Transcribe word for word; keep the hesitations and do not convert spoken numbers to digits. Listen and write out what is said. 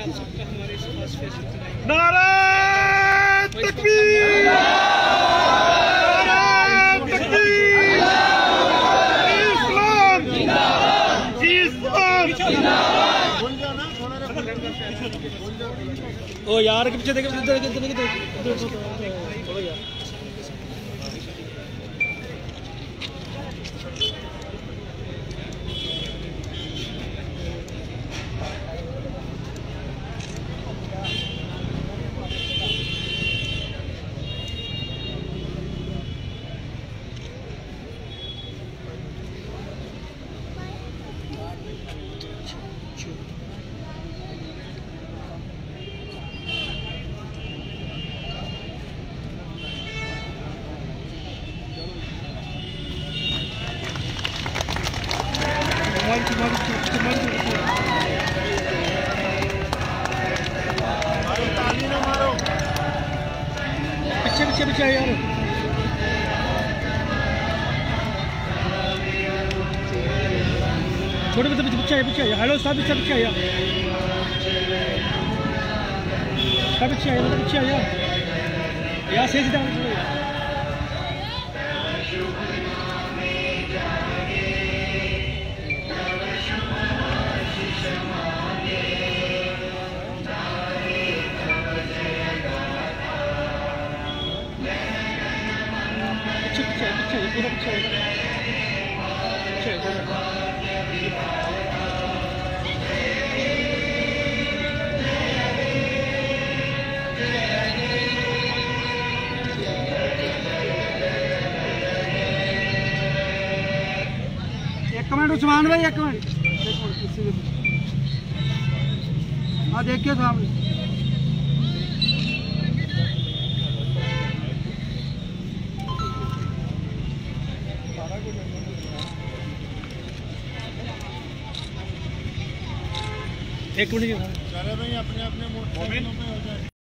आप सबका हमारे इस खास फेस्टिवल में नारे तकबीर, नारे तकबीर, इस्लाम जिंदाबाद। ओ यार के पीछे देख इधर इधर इधर चलो यार। पीछे पीछे पीछे यार, छोटे बच्चे पीछे पीछे पीछे हेलो सब पीछे पीछे यार, सब पीछे यार पीछे यार यार सही सीधा पूरा पीछे एक मिनट उस्मान भाई, एक मिनट हाँ देखिए सामने एक मिनट अपने अपने